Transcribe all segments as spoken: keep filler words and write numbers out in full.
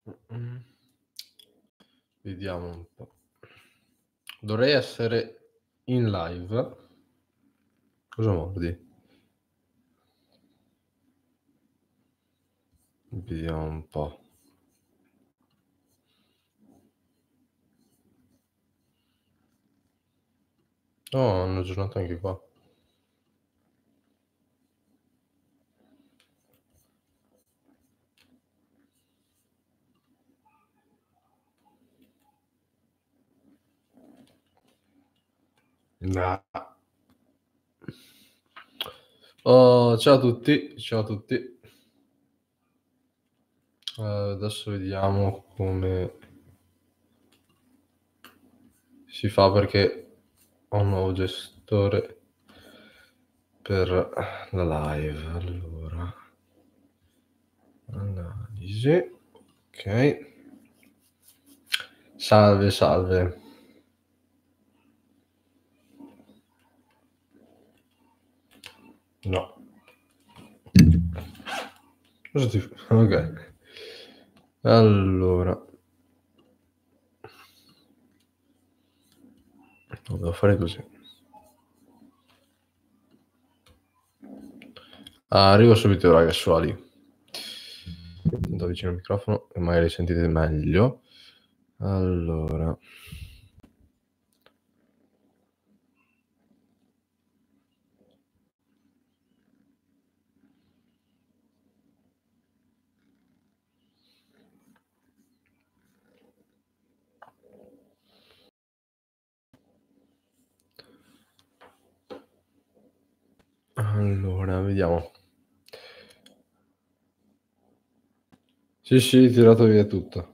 Mh-mh. Vediamo un po'. Dovrei essere in live. Cosa mordi? Vediamo un po'. Oh, hanno aggiornato anche qua. Na Oh, ciao a tutti, ciao a tutti. Uhm, adesso vediamo come si fa perché ho un nuovo gestore per la live. Allora, analisi, okay. Salve, salve. No. Cosa ti f okay. Allora. Lo devo fare così. Arrivo subito ragazzuoli. Do vicino al microfono e magari sentite meglio. Allora. Allora, vediamo. Sì, sì, tirato via tutto.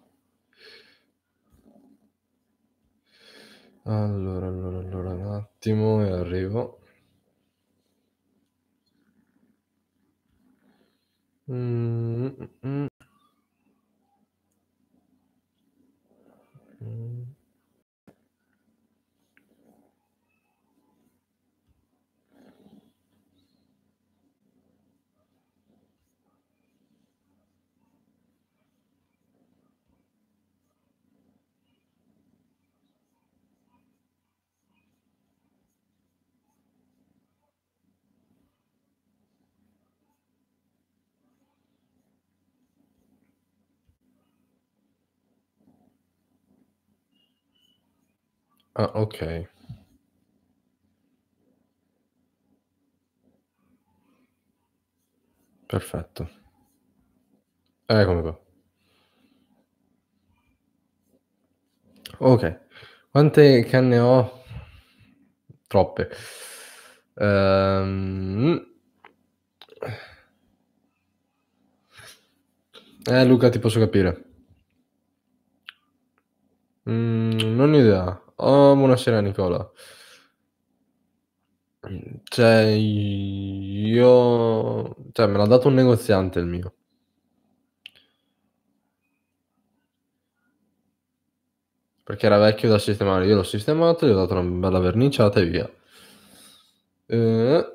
Allora, allora, allora, un attimo e arrivo. Mh, mh-mh. Mh. Ah, okay. Perfetto. Eccomi qua. Okay. Quante canne ho? Troppe. Ehm Eh Luca, ti posso capire. Mhmm, non ho idea. Oh, buonasera Nicola. Mhmm, cioè io cioè me l'ha dato un negoziante il mio. Perché era vecchio da sistemare. Io l'ho sistemato, gli ho dato una bella verniciata e via. Ehm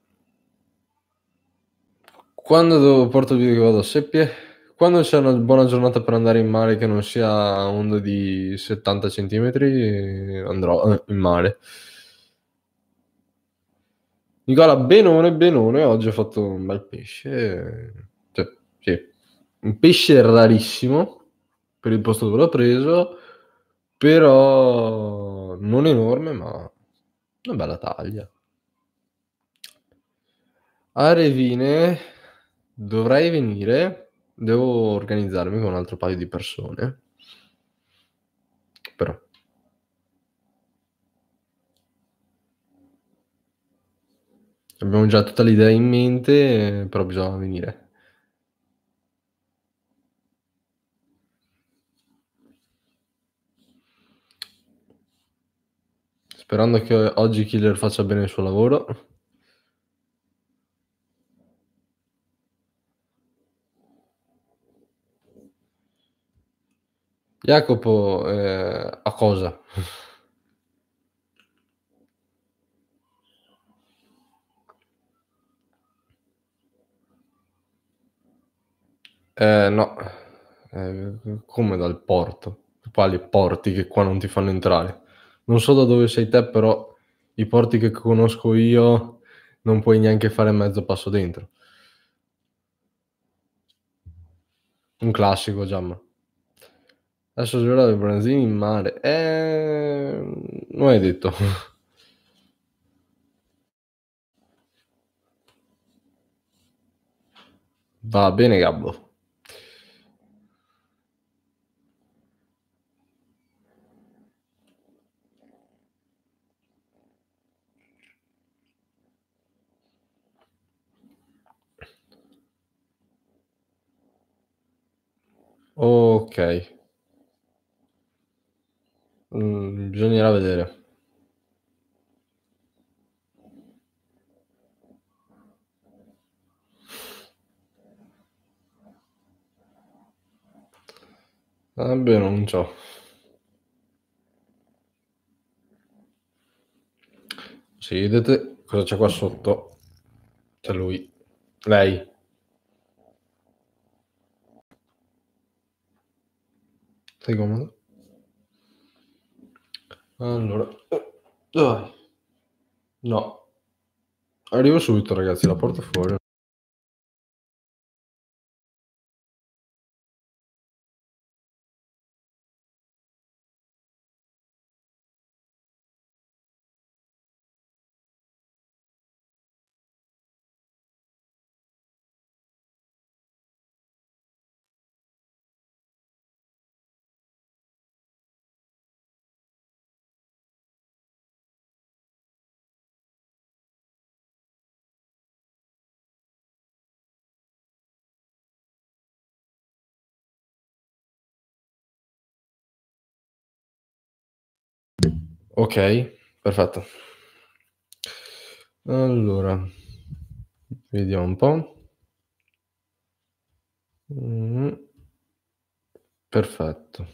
Quando devo porto via che vado a Seppie? Quando c'è una buona giornata per andare in mare che non sia onde di settanta centimetri andrò, uhm, in mare. Nicola, benone, benone. Oggi ho fatto un bel pesce, cioè sì, un pesce rarissimo per il posto dove l'ho preso, però non enorme, ma una bella taglia. A Revine dovrei venire, devo organizzarmi con un altro paio di persone. Però abbiamo già tutta l'idea in mente, però bisogna venire. Sperando che oggi Killer faccia bene il suo lavoro. Jacopo, ehm, a cosa? Ehm, no, Eh, come dal porto? Quali porti che qua non ti fanno entrare? Non so da dove sei te, però i porti che conosco io non puoi neanche fare mezzo passo dentro. Un classico, Giamma. Adesso giocherò i branzini in mare. Eh, non hai detto. Va bene, Gabbo. Ok. Mm, bisognerà vedere. Vabbè, non so. Sì, vedete cosa c'è qua sotto? C'è lui. Lei. Sei comodo? Allora. eh, Dove vai? No. Arrivo subito, ragazzi, la porto fuori. Ok, perfetto. Allora, vediamo un po'. Mh. Perfetto.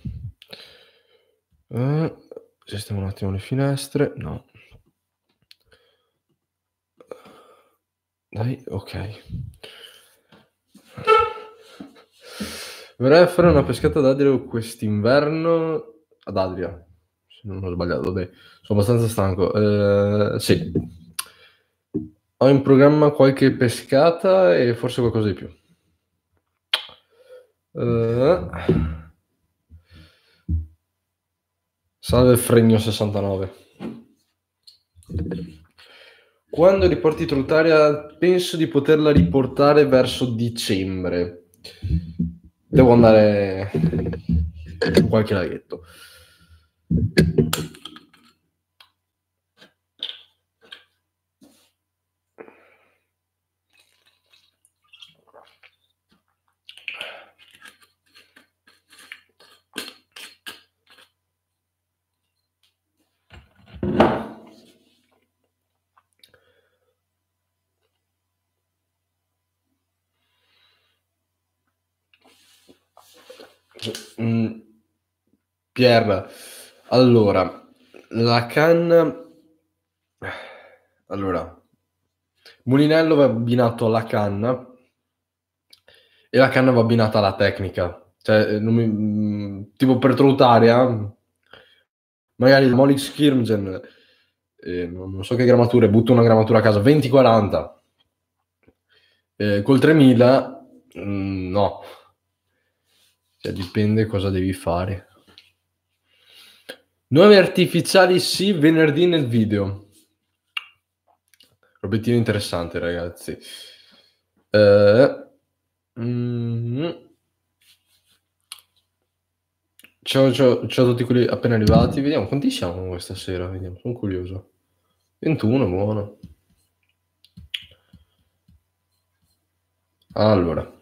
Eh, sistemo un attimo le finestre. No. Dai, okay. Vorrei fare una pescata ad Adria quest'inverno ad Adria, se non ho sbagliato, vabbè, sono abbastanza stanco. Ehm, sì. Ho in programma qualche pescata e forse qualcosa di più. Uhm Salve Fregno sessantanove. Quando riporti Trotaria penso di poterla riportare verso dicembre. Devo andare su qualche laghetto. Mh. Pier, allora, la canna allora, Mulinello va abbinato alla canna e la canna va abbinata alla tecnica. Cioè, non mi mhmm, tipo per Troutaria, magari il Molix Kirmgen, ehm, non non so che grammature, butto una grammatura a caso, venti quaranta. Ehm, col tremila, mhmm, no. Cioè, dipende cosa devi fare. Nuovi artificiali sì, venerdì nel video. Obiettivo interessante, ragazzi. Ehm, mh. Ciao, ciao, ciao a tutti quelli appena arrivati. Vediamo quanti siamo questa sera, vediamo, son curioso. ventuno, buono. Allora.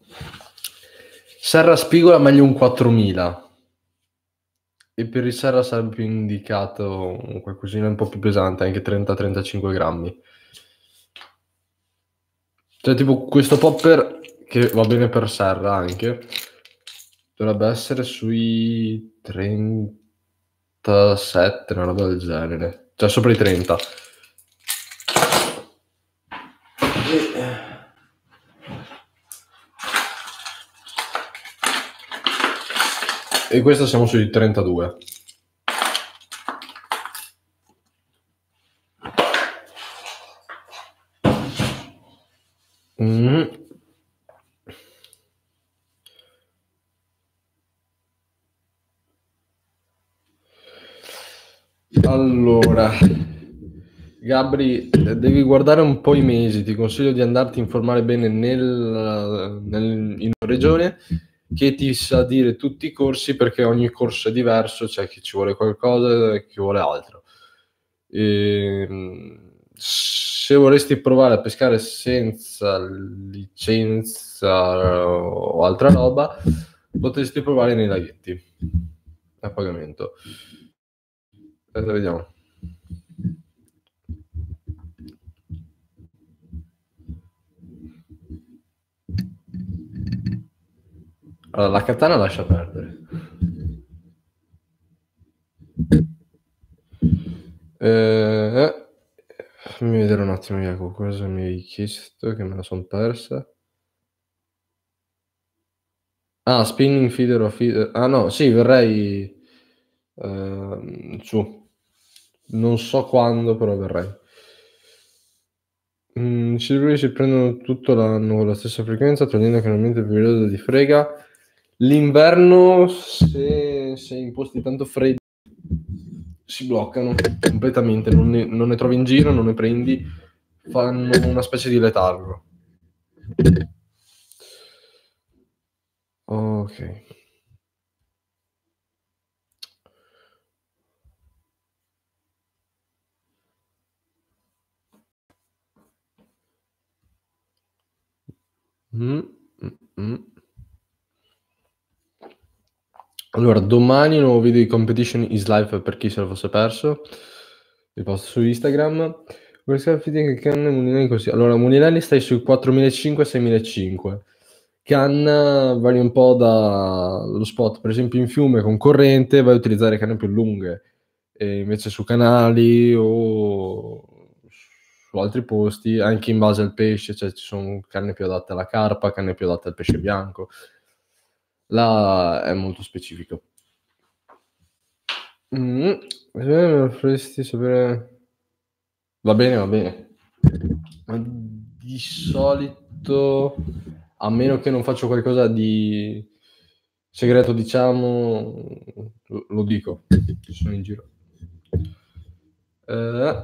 Serra Spigola meglio un quattromila. E per il Serra sarebbe più indicato un qualcosina un po' più pesante, anche trenta, trentacinque grammi. Cioè tipo questo popper, che va bene per Serra anche, dovrebbe essere sui trentasette, una roba del genere. Cioè sopra i trenta. E questo siamo sui trentadue. Mm. Allora, Gabri, devi guardare un po' i mesi, ti consiglio di andarti a informare bene nel, nel, in regione che ti sa dire tutti i corsi, perché ogni corso è diverso, c'è chi ci vuole qualcosa e chi vuole altro. E, se vorresti provare a pescare senza licenza o altra roba, potresti provare nei laghetti a pagamento. Aspetta, vediamo. Allora, la katana lascia perdere. Eh, fammi vedere un attimo, Jacopo, cosa mi hai chiesto che me la sono persa. Ah, spinning feeder o feeder. Ah no, sì, verrei ehm, su. Non so quando, però verrei. Mm, ci si si prendono tutto l'anno con la stessa frequenza, togliendo chiaramente il periodo di frega. L'inverno, se sei in posti tanto freddi, si bloccano completamente, non ne, non ne trovi in giro, non ne prendi, fanno una specie di letargo. Ok. Mm, mm, mm. Allora, domani nuovo video di Competition is Life per chi se lo fosse perso. Vi posto su Instagram. Che canna Mulinelli così. Allora, Mulinelli stai sui quattromilacinquecento seimilacinquecento. Canna vari un po' dallo spot, per esempio in fiume con corrente vai a utilizzare canne più lunghe. E invece su canali o su altri posti, anche in base al pesce, cioè ci sono canne più adatte alla carpa, canne più adatte al pesce bianco. Là è molto specifico. Mm, me vorresti sapere... Va bene, va bene. Ma di solito, a meno che non faccio qualcosa di segreto, diciamo, lo, lo dico, che sono in giro. Eh,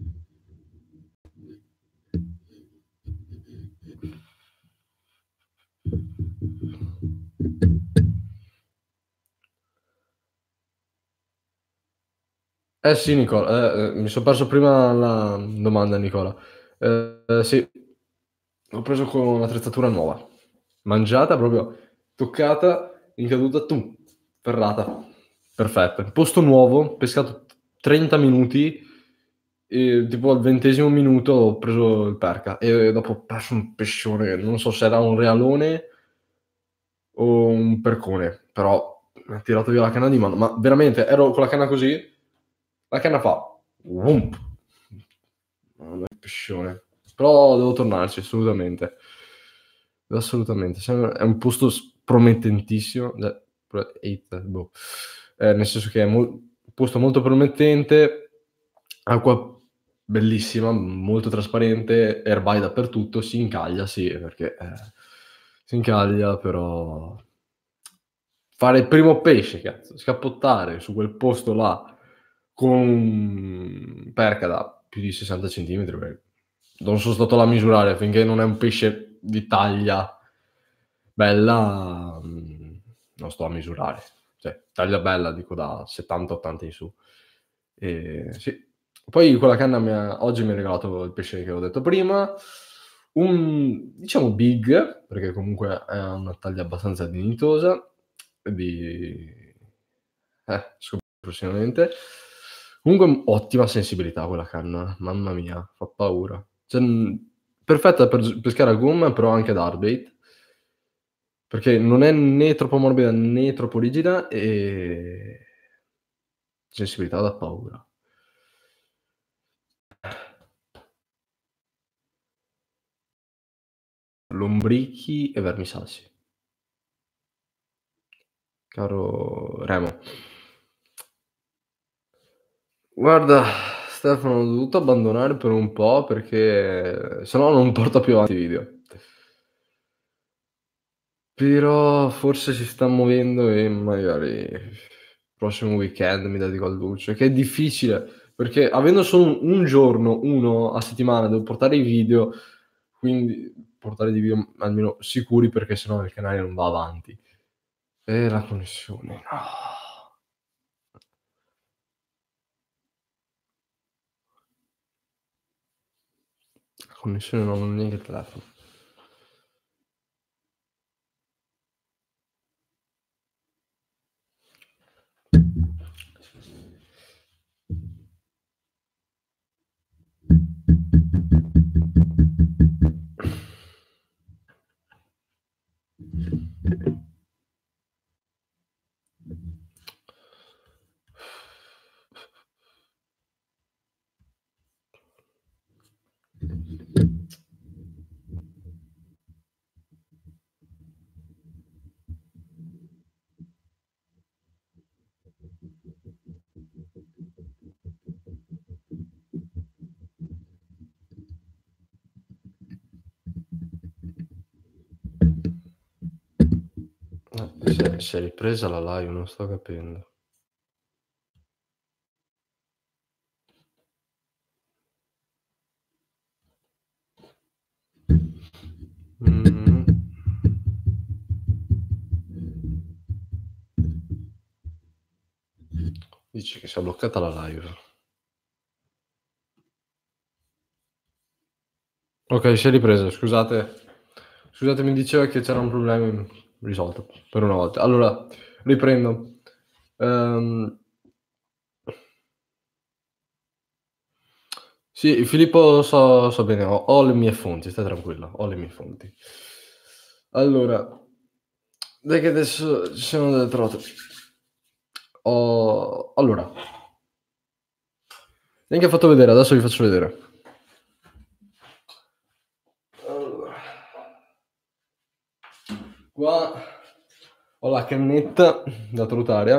eh sì, Nicola, eh, eh, mi sono perso prima la domanda, Nicola. Eh, eh, sì, ho preso con un'attrezzatura nuova, mangiata proprio, toccata, in caduta, tum, ferrata, perfetta. Posto nuovo, pescato trenta minuti, e tipo al ventesimo minuto ho preso il perca e dopo ho perso un pescione, non so se era un realone o un percone, però mi ha tirato via la canna di mano, ma veramente ero con la canna così, la canna fa wump. Mamma, pescione. Però devo tornarci assolutamente. Assolutamente. È un posto promettentissimo. Boh. Eh, nel senso che è mo- un posto molto promettente, acqua bellissima, molto trasparente, erbai dappertutto, si incaglia, sì, perché eh, si incaglia, però fare il primo pesce, cazzo, scappottare su quel posto là con perca da più di sessanta centimetri, beh, non sono stato là a misurare, finché non è un pesce di taglia bella, mhmm, non sto a misurare. Cioè, taglia bella dico da settanta, ottanta in su. Ehm, sì. Poi quella canna mi ha oggi mi ha regalato il pesce che avevo detto prima, un diciamo big, perché comunque è una taglia abbastanza dignitosa, di eh, scoprirò prossimamente. Comunque ottima sensibilità quella canna, mamma mia, fa paura. Cioè, mhmm, perfetta per s pescare a gomma, però anche da hardbait, perché non è né troppo morbida né troppo rigida e sensibilità da paura. Lombrichi e vermisassi. Caro Remo. Guarda, Stefano, ho dovuto abbandonare per un po' perché se no non porto più avanti i video. Però forse si sta muovendo e magari prossimo weekend mi dedico al duce, che è difficile perché avendo solo un un giorno, uno a settimana, devo portare i video, quindi portare dei video almeno sicuri perché se no il canale non va avanti. E la connessione, no. La connessione non ho neanche il telefono. Eh, si è si è ripresa la live, non sto capendo. Mh. Dici che si è bloccata la live. Okay, si è ripresa, scusate. Scusate, mi diceva che c'era un problema, mhmm, risolto per una volta. Allora, riprendo. Ehm Sì, Filippo so so bene, ho ho le mie fonti, stai tranquilla, ho le mie fonti. Allora, dai che adesso ci sono delle trote. Ho allora, neanche fatto vedere, adesso vi faccio vedere. Allora, qua ho la cannetta da Trutaria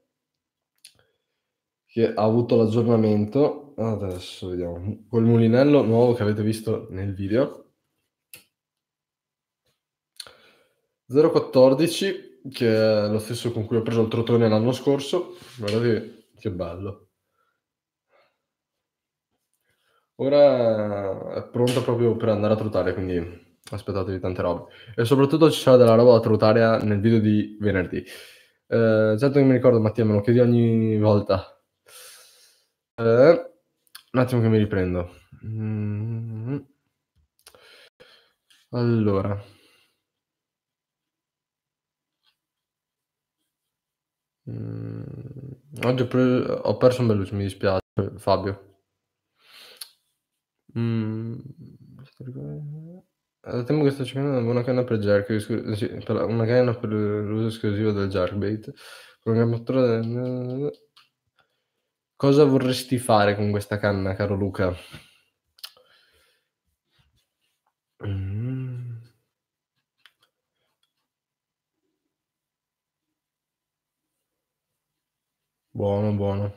che ha avuto l'aggiornamento. Adesso vediamo, col mulinello nuovo che avete visto nel video. zero quattordici, che è lo stesso con cui ho preso il trotone l'anno scorso. Guardate che bello. Ora è pronta proprio per andare a trotare, quindi aspettatevi tante robe. E soprattutto ci sarà della roba da trotare nel video di venerdì. Ehm, certo che mi ricordo, Mattia, me lo chiedi ogni volta. Ehm, un attimo che mi riprendo. Mhmm, allora, mhmm, oggi ho pre ho perso un Bellucci, mi dispiace, Fabio. Mhmm, è da tempo che sto cercando una buona canna per jerk, scu sì, per la una canna per l'uso esclusivo del jerkbait, programmatore del cosa vorresti fare con questa canna, caro Luca? Mhmm, buono, buono.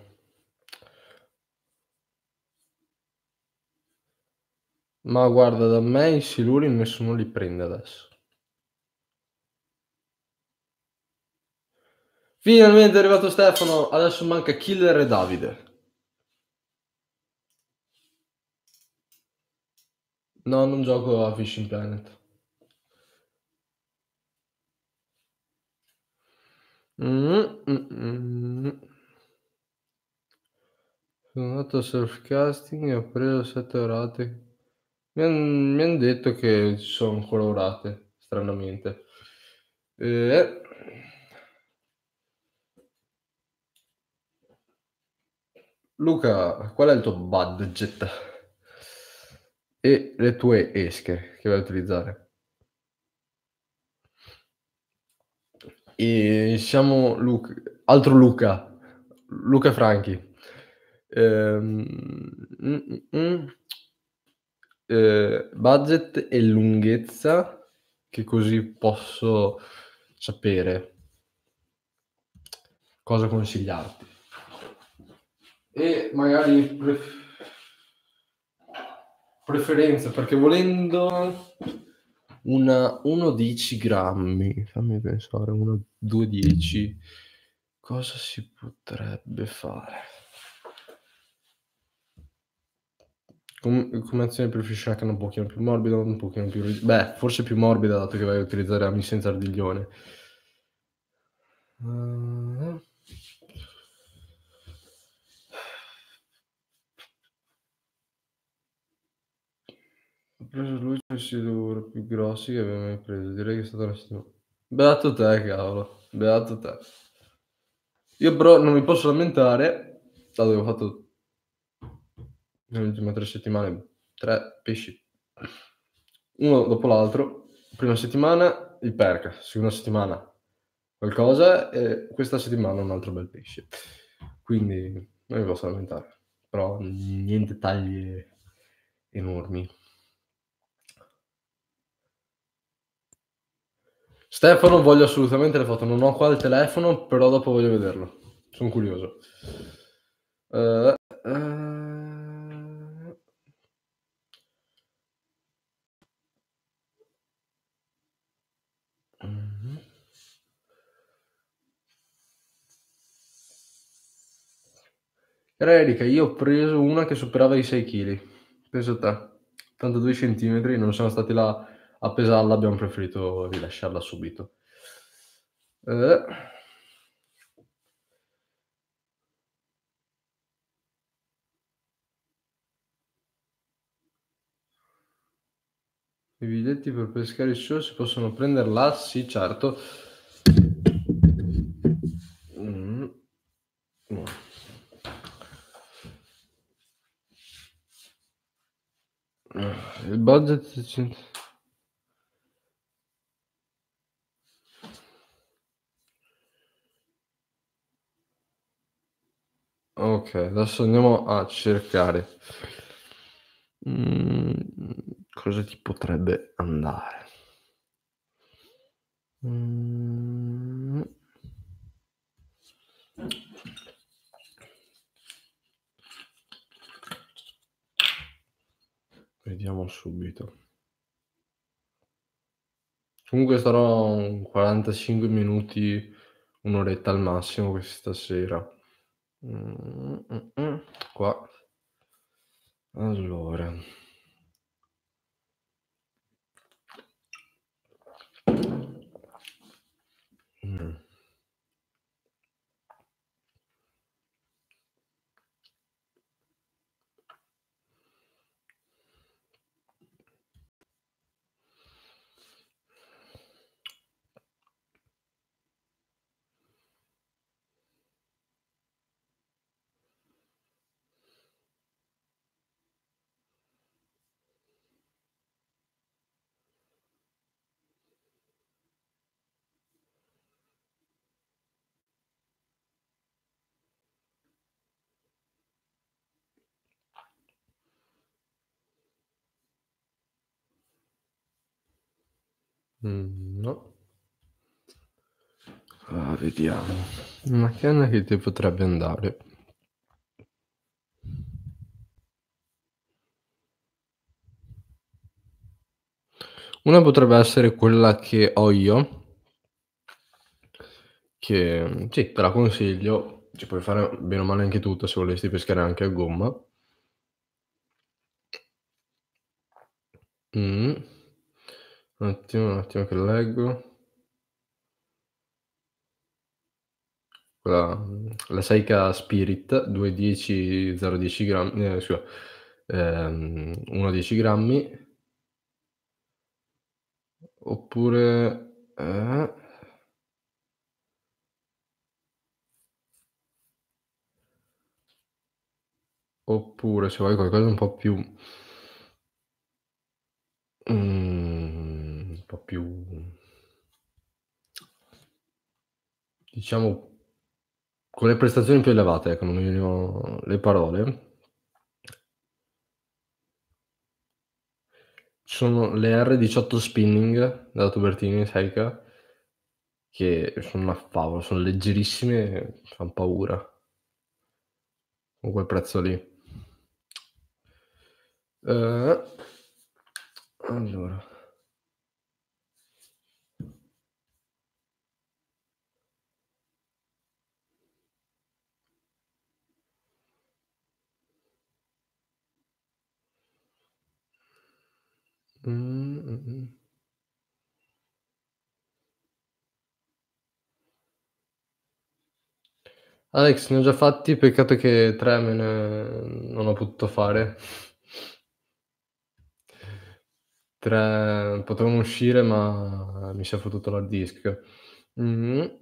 Ma guarda, da me i siluri nessuno li prende adesso. Finalmente è arrivato Stefano, adesso manca Killer e Davide. No, non gioco a Fishing Planet. Mh, mh-mh. Sono andato a surfcasting e ho preso sette orate. Mi han mi han detto che ci sono ancora orate, stranamente. Eh. Luca, qual è il tuo budget? E le tue esche che vai a utilizzare? Ehm, siamo Luc altro Luca, Luca Franchi. Ehm, mh, mh-mh. Ehm, budget e lunghezza, che così posso sapere. cosa consigliarti. E magari pref preferenze, perché volendo una uno dieci grammi, fammi pensare, uno due dieci, cosa si potrebbe fare? Com come azione preferisci una canna un pochino più morbida o un pochino più ri beh, forse più morbida dato che vai a utilizzare rami senza ardiglione. Mh. Ho preso l'ultimo due più grossi che avevo mai preso. Direi che è stata una settima beato te cavolo, beato te. Io però non mi posso lamentare, dato che ho fatto nelle ultime tre settimane tre pesci uno dopo l'altro. Prima settimana il perca, seconda settimana qualcosa e questa settimana un altro bel pesce. Quindi non mi posso lamentare, però niente taglie enormi. Stefano, voglio assolutamente le foto. Non ho qua il telefono, però dopo voglio vederlo. Son curioso. Uhm, ehm Mh-mh. Cara Erika, io ho preso una che superava i sei chili. Pensa te. ottantadue centimetri, non siamo stati là a pesarla, abbiamo preferito rilasciarla subito. Eh. I biglietti per pescare il show si possono prender là? Sì, certo. Mh. Mh. Il budget cent Okay, adesso andiamo a cercare. Mhmm, cosa ti potrebbe andare? Mhmm Vediamo subito. Comunque starò un quarantacinque minuti, un oretta al massimo questa sera. Mh, mh-mh, qua. Allora. Mh. Mh, no. Ah, vediamo. Una canna che ti potrebbe andare. Una potrebbe essere quella che ho io che sì, te la consiglio, ci puoi fare bene o male anche tu se volessi pescare anche a gomma. Mh. Un attimo, un attimo che leggo. Quella mhmm, la Seika Spirit due dieci zero dieci gram ehm, scusa, ehm, uno dieci grammi. Oppure eh? Oppure se vuoi qualcosa un po' più mhmm, un po' più diciamo con le prestazioni più elevate, ecco, non mi venivano le parole. Sono le R diciotto Spinning della Tubertini Seika. che sono una favola, son leggerissime, fan paura. Con quel prezzo lì. Uhm, allora. Mh, mh-mh. Alex, ne ho già fatti, peccato che tre me ne non ho potuto fare. tre potevano uscire, ma mi si è fottuto l'hard disk. Mh-mh.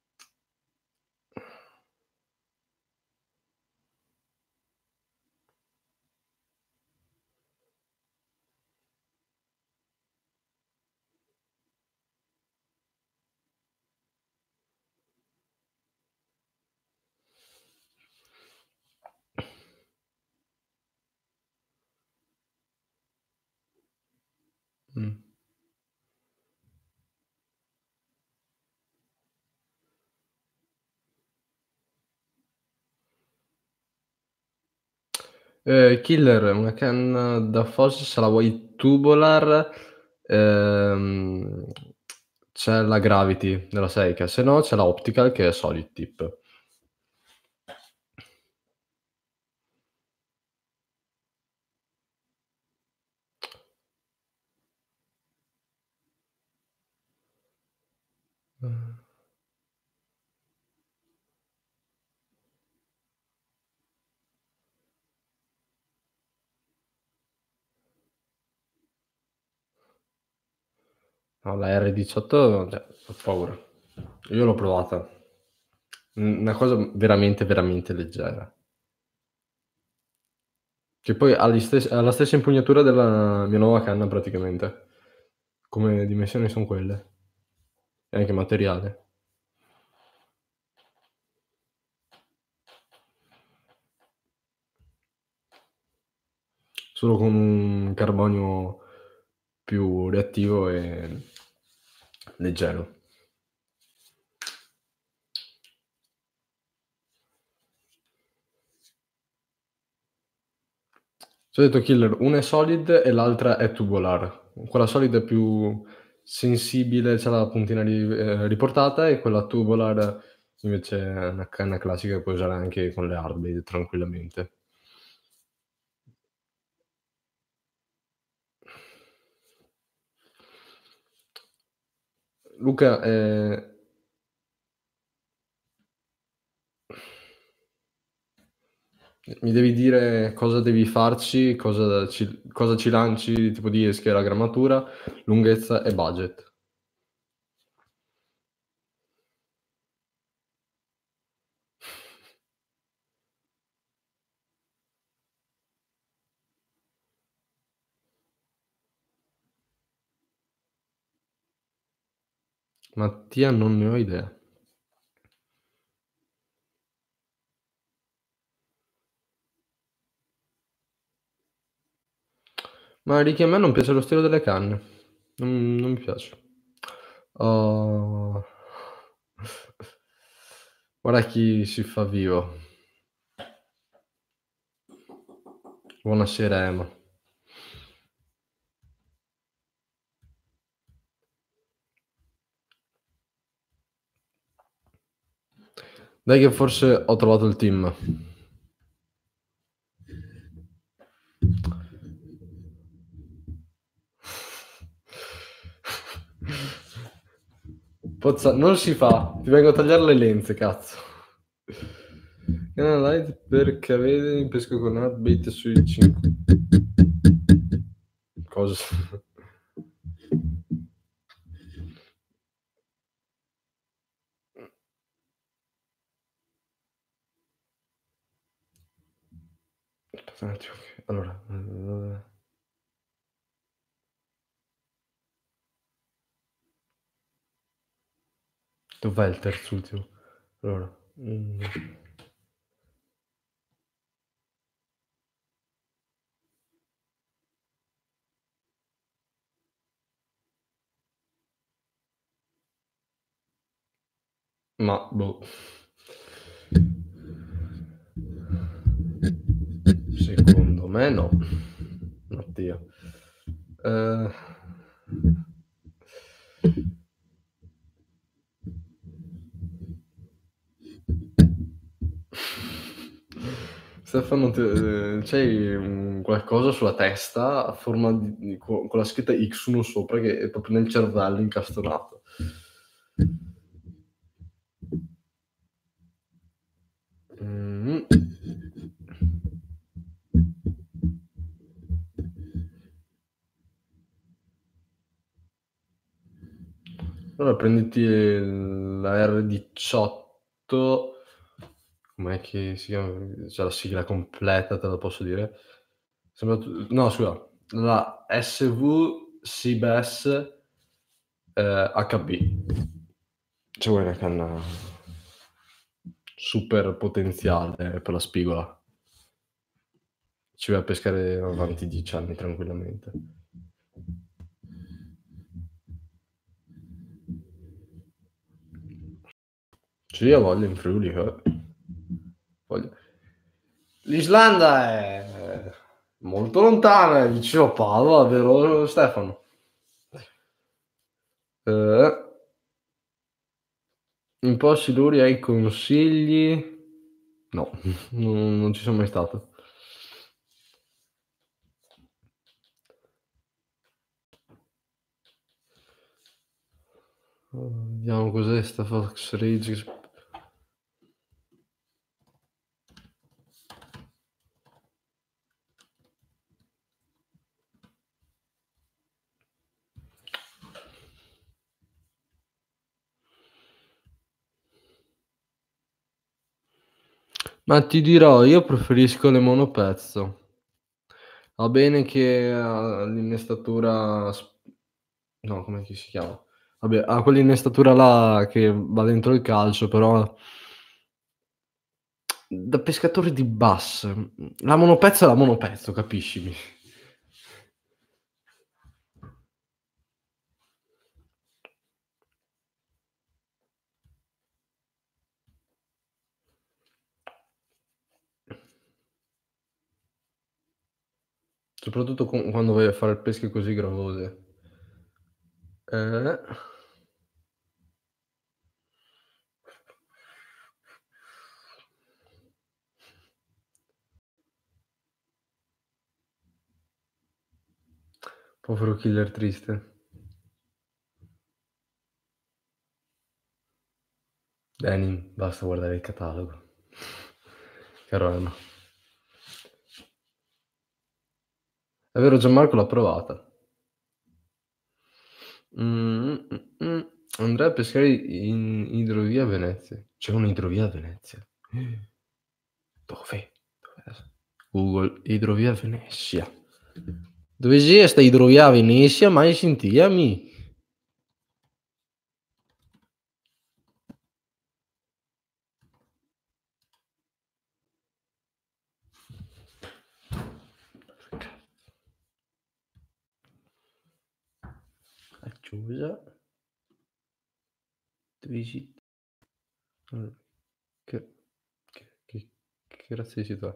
Mh. Ehm, Killer, una canna da Fosi, se la vuoi tubular, ehm, c'è la Gravity della Leica, se no c'è la Optical che è solid tip. Mh. No, la R diciotto, cioè, fa paura. Io l'ho provata. Mh, una cosa veramente, veramente leggera. Che poi ha gli stes ha la stessa impugnatura della mia nuova canna praticamente. Come dimensioni son quelle. E anche materiale. Solo con un carbonio più reattivo e leggero. T'ho detto Killer, una è solid e l'altra è tubular. Quella solid è più sensibile, c'ha la puntina ri ehm, riportata e quella tubular invece è una canna classica che puoi usare anche con le hard-bait tranquillamente. Luca, ehm mi devi dire cosa devi farci, cosa ci cosa ci lanci, tipo di scheda, grammatura, lunghezza e budget. Mattia non ne ho idea. Ma Ricky a me non piace lo stile delle canne. Non non mi piace. Ho Guarda chi si fa vivo. Buonasera Emma. Dai che forse ho trovato il team. Pozza non si fa, ti vengo a tagliare le lenze, cazzo. Canna light perché vedi pesco con hard-bait sui cinque cosa? Aspetta un attimo che allora, uhm dov'è il terzultimo? Allora, mhmm Ma boh. Secondo me no. Mattia. Ehm Stefano, te ehm, c'hai un qualcosa sulla testa a forma di di co con la scritta X uno sopra che è proprio nel cervello incastonato. Mh-mh. Allora prenditi la erre diciotto, com'è che si chiama? C'è la sigla completa, te la posso dire. Sembra tu no scusa, la esse vu Seabass, ehm, acca pi. Se vuoi una canna super potenziale per la spigola. Ci vai a pescare avanti dieci anni tranquillamente. Sì, a voglia in Friuli, eh. Voglia. L'Islanda è molto lontana, è vicino a Padova, vero Stefano? Eh. In posti duri hai consigli? No, non non ci son mai stato. Uhm, vediamo cos'è sta Fox Ridge s Ma ti dirò, io preferisco le monopezzo. Va bene che ha l'innestatura s no, com'è che si chiama? Vabbè, ha quell'innestatura là che va dentro il calcio, però da pescatore di bass, mhmm, la monopezzo è la monopezzo, capiscimi. Soprattutto con quando vai a fare pesche così gravose. Eh. Povero killer triste. Denim, basta guardare il catalogo. Carola. È vero Gianmarco l'ha provata. Mh, mh, mh. Andrei a pescare in idrovia a Venezia. C'è un'idrovia a Venezia? Dove? Dove adesso? Google, idrovia Venezia. Dove sia sta idrovia a Venezia? Mai sentia mi. A Chiusa. Visit Mh. Che che che che razza di città?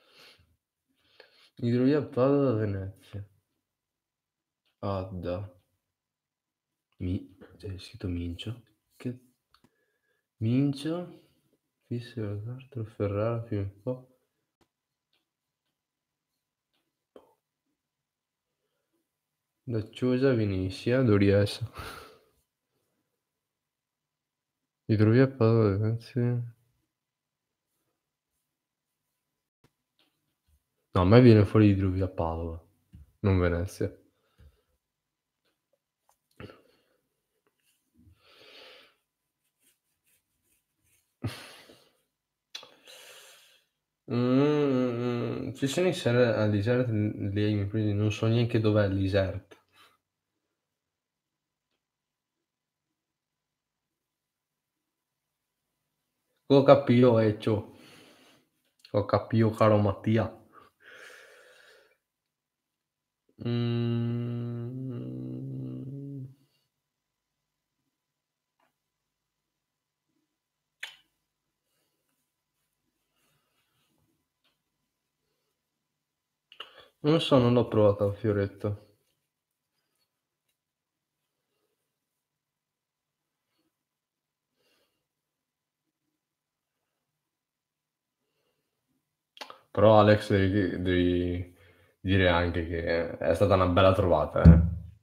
Idrovia Padova, Venezia. Adda. Mi c'è scritto Mincio. Che Mincio, Fisso Rosario, Ferrara, Filippo. Da Chiusa Venezia, Doriessa. Idrovia Padova, Venezia. No, a me viene fuori Idrovia Padova, non Venezia. Mhmm, ci sono i ser all'Isert lì, quindi non so neanche dov'è l'Isert. Ho capito Eccio. Ho capito caro Mattia. Mhmm Non so, non l'ho provata la fioretta. Però Alex devi devi dire anche che è stata una bella trovata, eh.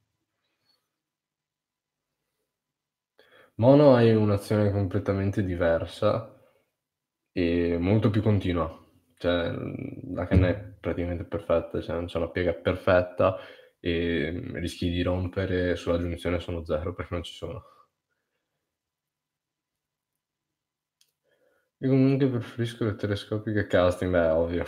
Mono hai un'azione completamente diversa e molto più continua. Cioè, mhmm, la canna è praticamente perfetta, cioè non c'è una piega perfetta e, mhmm, rischi di rompere sulla giunzione sono zero perché non ci sono. Io comunque preferisco le telescopiche casting, beh ovvio.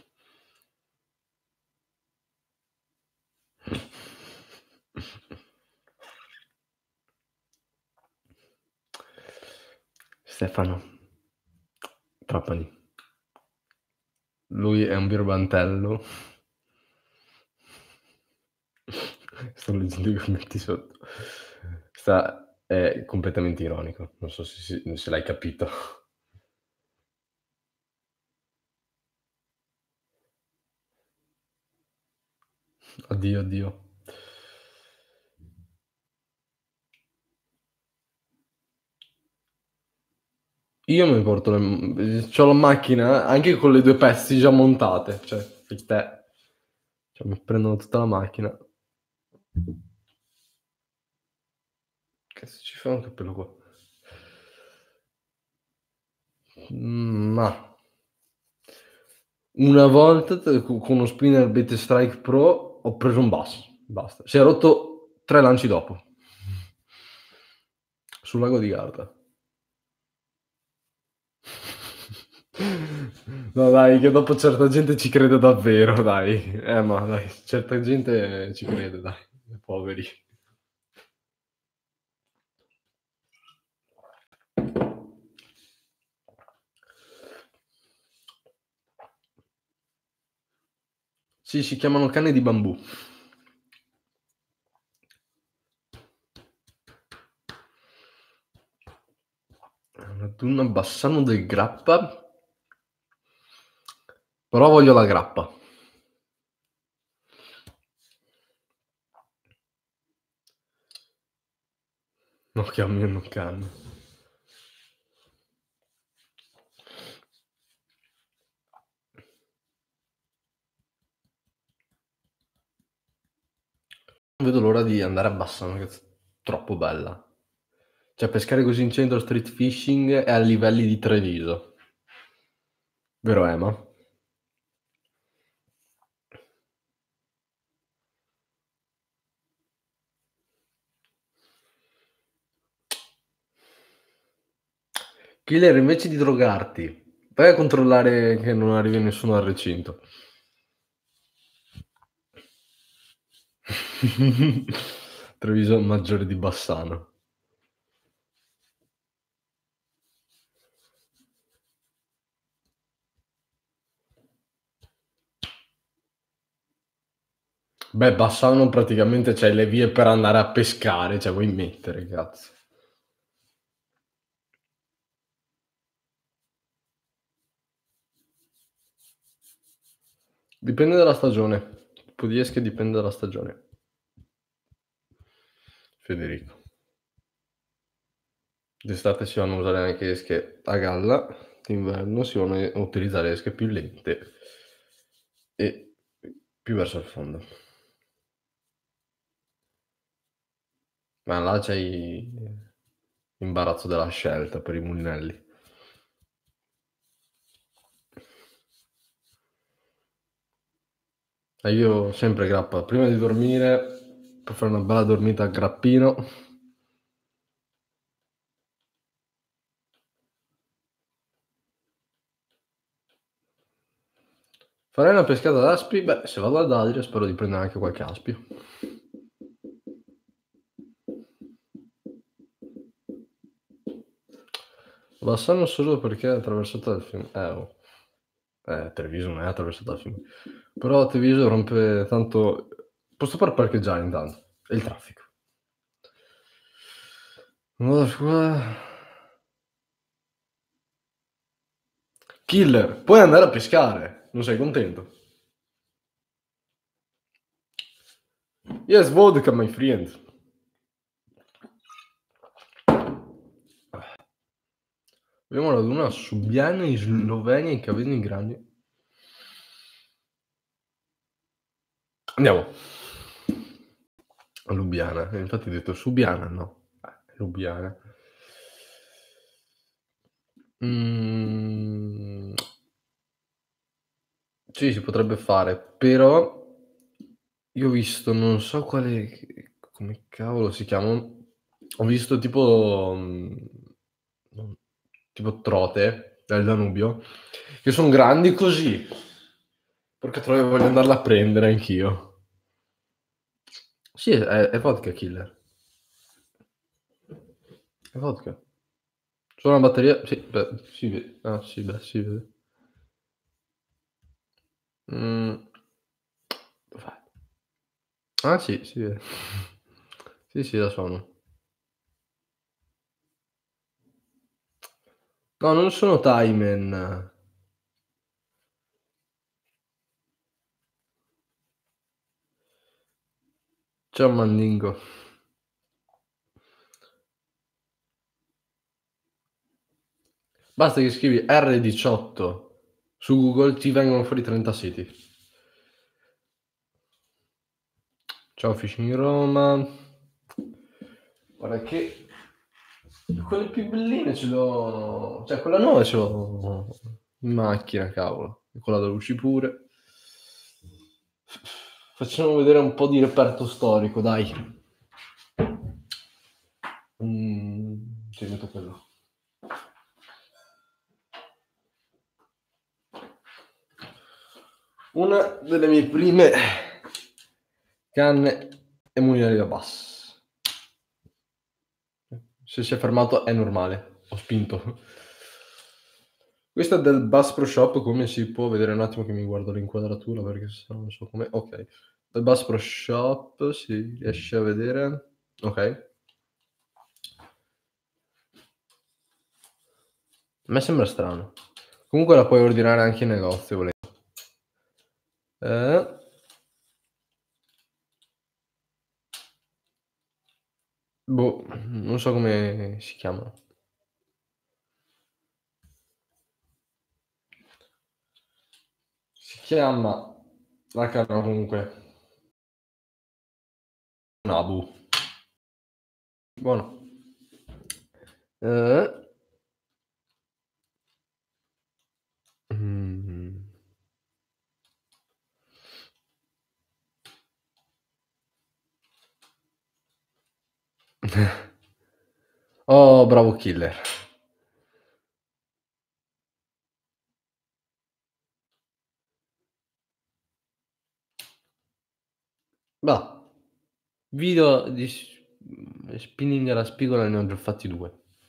Stefano Trapani. Lui è un birbantello. Sto leggendo i commenti sotto. Sta è completamente ironico, non so se si se l'hai capito. Oddio, oddio. Io mi porto le mhmm, c'ho la macchina anche con le due pezzi già montate, cioè fai te. Cioè mi prendono tutta la macchina. Cazzo ci fa un cappello qua? Mhmm, mah. Una volta t co con uno spinner Bete Strike Pro ho preso un basso, basta. Si è rotto tre lanci dopo. Sul lago di Garda. No dai, che dopo certa gente ci crede davvero dai. Eh, ma dai, certa gente ci crede dai, poveri. Sì, si chiamano canne di bambù. Una tunna Bassano del Grappa però voglio la grappa. No chiami no canne. Non vedo l'ora di andare a Bassano che z troppo bella. Cioè pescare così in centro street fishing è a livelli di Treviso. Vero Ema? Killer invece di drogarti, vai a controllare che non arrivi nessuno al recinto. Treviso Maggiore di Bassano. Beh, Bassano praticamente c'hai le vie per andare a pescare, cioè vuoi mettere, cazzo. Dipende dalla stagione. Po' di esche dipende dalla stagione. Federico. D'estate si vanno a usare anche esche a galla, d'inverno si vanno a utilizzare esche più lente e più verso il fondo. Ma là c'hai l'imbarazzo della scelta per i mulinelli. E io sempre grappa. Prima di dormire, per fare una bella dormita a grappino. Farei una pescata d'aspi? Beh, se vado ad Adria spero di prendere anche qualche aspio. Bassano solo perché è attraversata dal fiume eh, oh. Eh, Treviso non è attraversata dal fiume. Però Treviso rompe tanto posso far parcheggiare intanto? E il traffico. Killer, puoi andare a pescare. Non sei contento? Yes, vodka, my friend. Abbiamo la luna Subiana in Slovenia, in Caveni Grandi. Andiamo. A Lubiana, e infatti ho detto Subiana, no, eh, Lubiana. Mhmm, sì, si potrebbe fare, però io ho visto, non so quale c come cavolo si chiama, ho visto tipo, mhmm, non tipo trote del Danubio, che son grandi così. Porca troia, voglio andarla a prendere anch'io. Sì, è è vodka killer. È vodka. Solo una batteria, sì, beh, si ve ah sì, beh, si vede. Mhmm, dov'è? Ah sì, si vede. Sì, sì, la sono. No, non sono Thymen. C'è un Mandingo. Basta che scrivi erre diciotto su Google, ti vengono fuori trenta siti. Ciao Fishing Roma. Guarda che quelle più belline ce l'ho, cioè quella nuova ce l'ho in macchina, cavolo. E quella da luci pure. Facciamo vedere un po' di reperto storico, dai. Mhmm, sì, metto quello. Una delle mie prime canne è Mulinelli da Bass. Se si è fermato è normale, ho spinto. Questa è del Bass Pro Shop, come si può vedere, un attimo che mi guardo l'inquadratura perché se no non so com'è. Okay. Del Bass Pro Shop, si riesce a vedere. Okay. A me sembra strano. Comunque la puoi ordinare anche in negozio volendo. Eh? Boh, non so come si chiamano. Si chiama la canna comunque Nabu. Buono. Eh? Mh. Oh, bravo killer. Bah, video di s mhmm, spinning alla spigola ne ho già fatti due.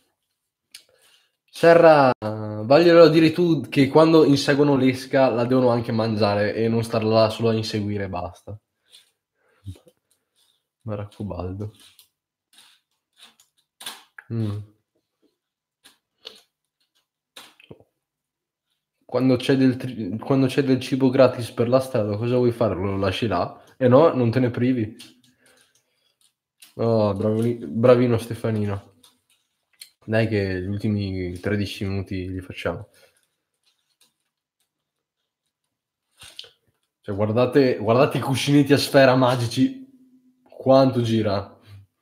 Serra, vaglielo dire tu che quando inseguono l'esca la devono anche mangiare e non star là solo a inseguire e basta. Mi raccomando. Mh. Quando c'è del tri quando c'è del cibo gratis per la strada cosa vuoi fare? Lo lasci là? Eh no, non te ne privi. Oh, bravoni bravino Stefanino. Dai che gli ultimi tredici minuti li facciamo. Cioè guardate guardate i cuscinetti a sfera magici, quanto gira.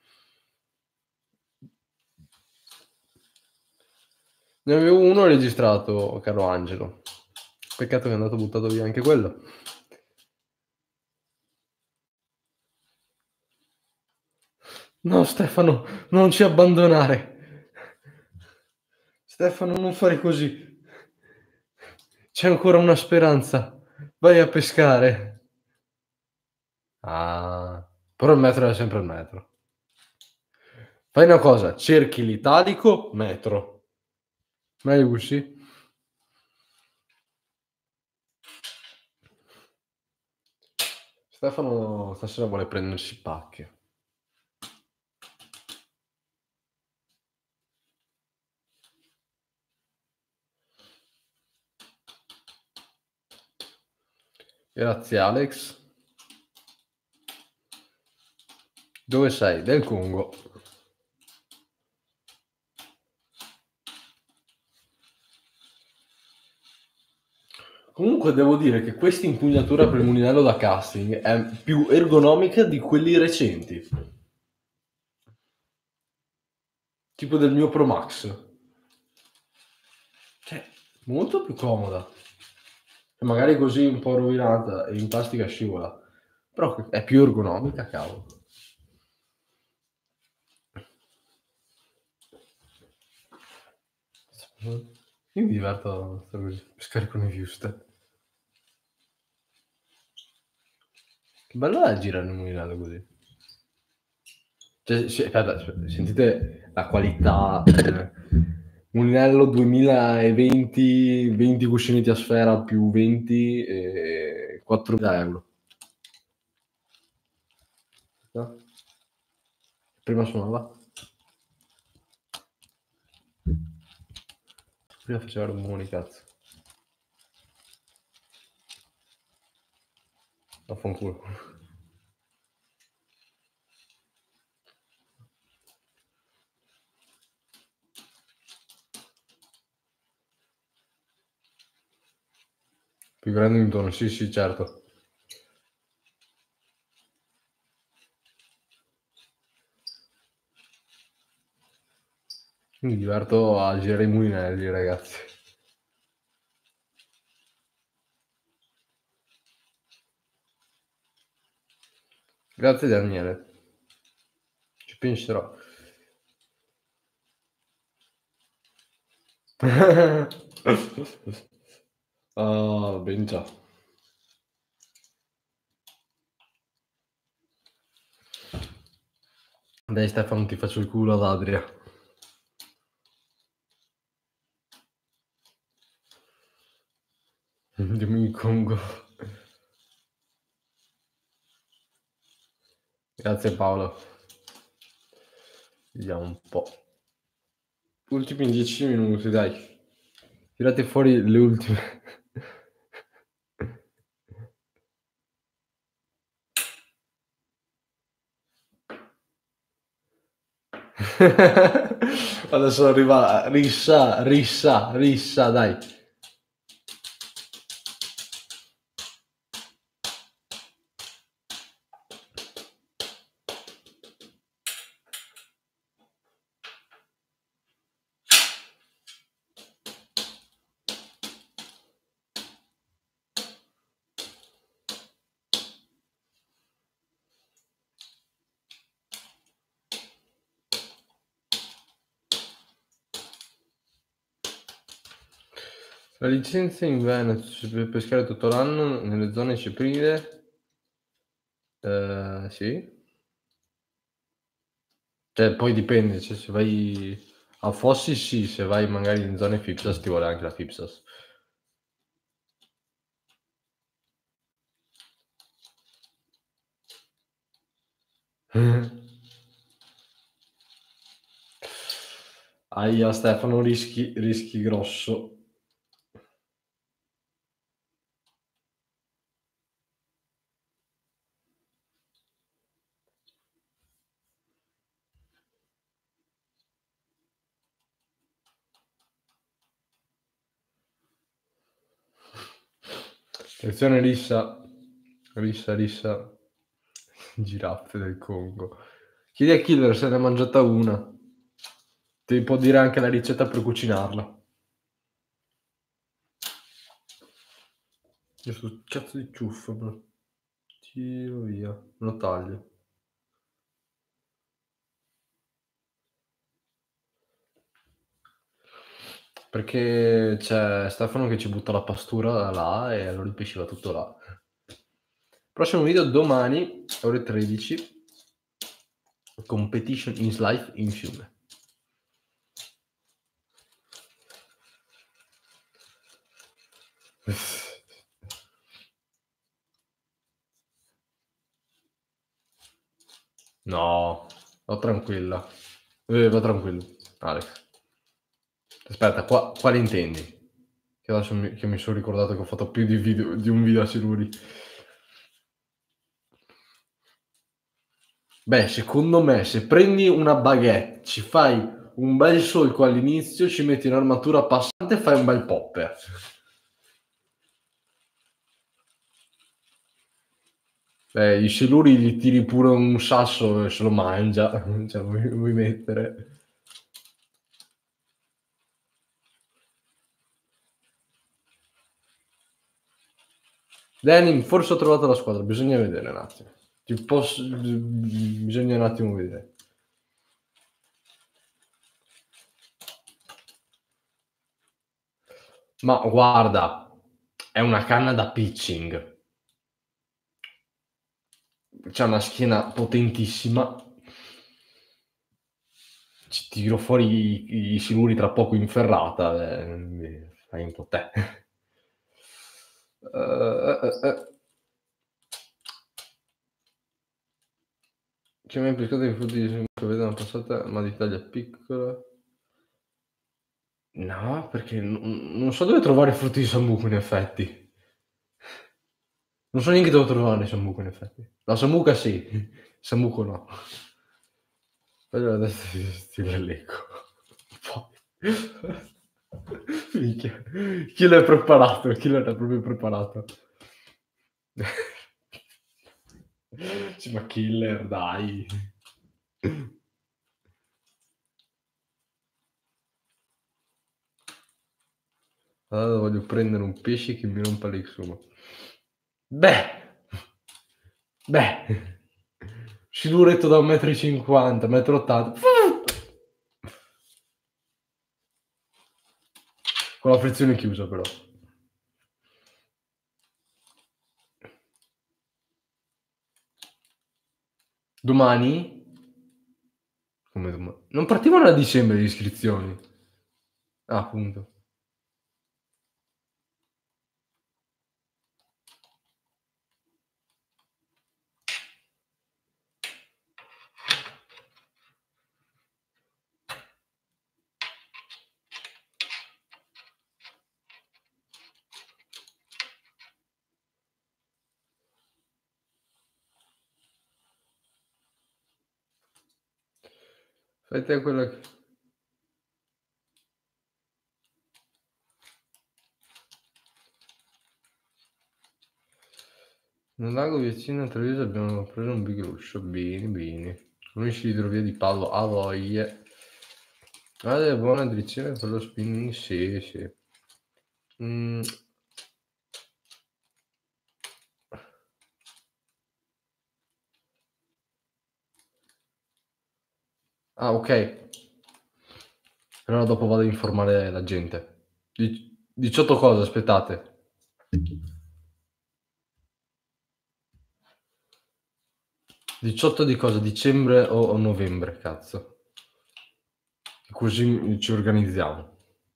Ne avevo uno registrato, caro Angelo. Peccato che è andato buttato via anche quello. No Stefano, non ci abbandonare. Stefano, non fare così. C'è ancora una speranza. Vai a pescare. Ah, però il metro è sempre il metro. Fai una cosa, cerchi l'italico metro. Meglio così. Stefano stasera vuole prendersi pacche. Grazie Alex. Dove sei? Del Congo. Comunque devo dire che questa impugnatura per il mulinello da casting è più ergonomica di quelli recenti. Tipo del mio Pro Max. Cioè, molto più comoda. E magari così un po' rovinata e in plastica scivola. Però è più ergonomica, cavolo. Io mi diverto a pescare con i Viewster. Che bello è girare il mulinello così. Cioè, sì, aspetta, sentite la qualità. Eh, mulinello duemilaventi, venti cuscinetti a sfera più venti e quattromila euro. No? Prima suonava. Prima faceva rumori, cazzo. Vaffanculo. Più grande in tono, sì, sì, certo. Mi diverto a girare i mulinelli, ragazzi. Grazie Daniele. Ci penserò. Ah, ben già. Dai Stefano, ti faccio il culo ad Adria. Dimmi il Congo. Grazie Paolo. Vediamo un po'. Ultimi dieci minuti, dai. Tirate fuori le ultime. Adesso arriva rissa, rissa, rissa, dai. La licenza in Veneto si può pescare tutto l'anno nelle zone cepride. Eh, sì. Cioè, poi dipende, cioè, se vai a Fossi sì, se vai magari in zone Fipsas ti vuole anche la Fipsas. Ahia Stefano, rischi, rischi grosso. Attenzione rissa, rissa, rissa. Giraffe del Congo. Chiedi a Killer se ne è mangiata una. Ti può dire anche la ricetta per cucinarla. Io sto cazzo di ciuffo, me lo tiro via, me lo taglio. Perché c'è Stefano che ci butta la pastura là e allora il pesce va tutto là. Prossimo video domani, ore tredici, competition in live in fiume. No, va tranquilla. Eh, va tranquillo, Alex. Aspetta, qua, quale intendi? Che adesso mi, che mi sono ricordato che ho fatto più di, video, di un video a Siluri. Beh, secondo me se prendi una baguette, ci fai un bel solco all'inizio, ci metti un'armatura passante e fai un bel popper. Eh, i siluri gli tiri pure un sasso e se lo mangia, cioè vuoi vuoi mettere. Denim, forse ho trovato la squadra, bisogna vedere un attimo. Ti posso b bisogna un attimo vedere. Ma guarda, è una canna da pitching. C'ha una schiena potentissima. Ci tiro fuori i i siluri tra poco in ferrata, ehm, fai un po' te. Uh, uh, uh, uh. Ci hai mai pescato i frutti che vedo una passata, ma di taglia piccola? No, perché n n non so dove trovare i frutti di Sambuco in effetti. Non so neanche dove trovarli i Sambuco in effetti. La Sambuca sì, Sambuco no. Quello adesso ti leggo. Poi minchia, chi l'ha preparato? Chi l'ha proprio preparato? Sì, ma killer dai. Allora voglio prendere un pesce che mi rompa le xumo. Beh, beh, siluretto da un metro e cinquanta, metro e ottanta. Con la frizione chiusa però. Domani? Come doma non partivano a dicembre le iscrizioni? Ah, appunto. Fai te quella che nel lago vicino a Treviso abbiamo preso un bigruscio. Bene, bene. Conosci l'idrovia di Pallo? A voglia. Ha delle buone drizzine per lo spinning? Sì, sì. Mhmm Ah, okay. Allora dopo vado a informare la gente. Dic diciotto cosa? Aspettate. diciotto di cosa? Dicembre o o novembre, cazzo. Così ci organizziamo.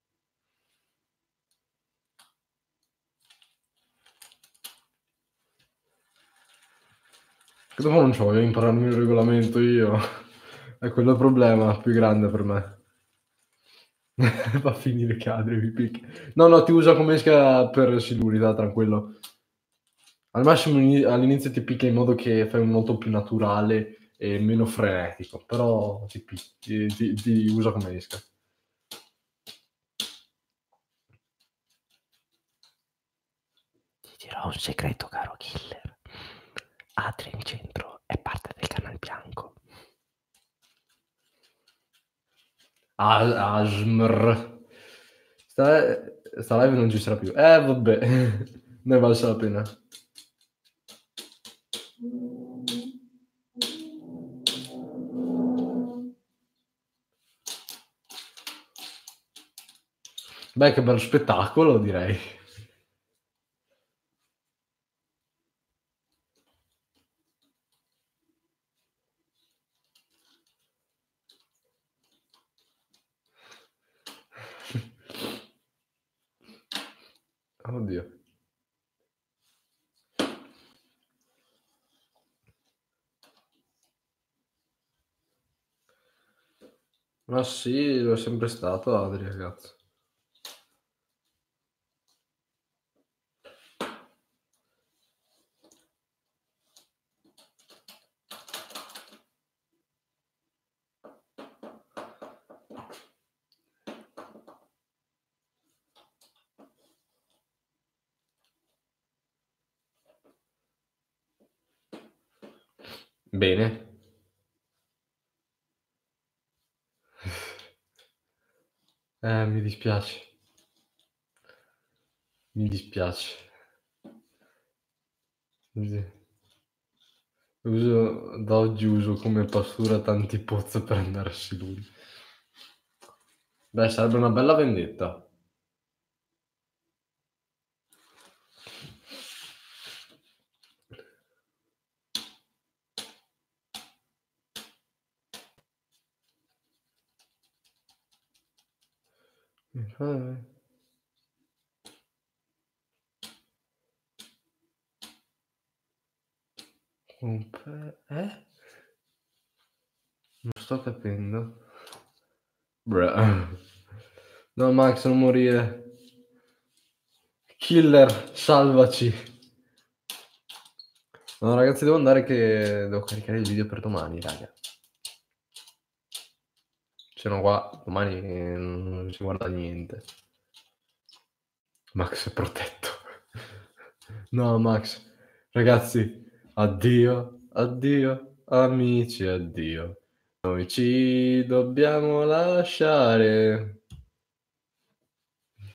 Che dopo non c'ho voglia di impararmi il regolamento io. È quello il problema più grande per me. Va a finire che Adri mi picchia. No, no, ti usa come esca per siluri, da tranquillo. Al massimo ini all'inizio ti picchia in modo che fai un nuoto più naturale e meno frenetico, però ti pi ti ti ti usa come esca. Ti dirò un segreto, caro killer. Adria in centro è parte del Canal Bianco. Al ASMR. Sta sta live non ci sarà più. Eh vabbè, ne è valsa la pena. Beh, che bello spettacolo direi. Oddio. Ma sì, lo è sempre stato Adri, ragazzo. Bene. Eh, mi dispiace. Mi dispiace. Sì. Uso da oggi uso come pastura tanti pozzo per andarci lui. Beh, sarebbe una bella vendetta. Compe eh? Non sto capendo. Bruh. No Max, non morire. Killer, salvaci. No ragazzi, devo andare che devo caricare il video per domani, raga. Se no qua domani non si guarda niente. Max è protetto. No Max. Ragazzi, addio, addio, amici, addio. Noi ci dobbiamo lasciare.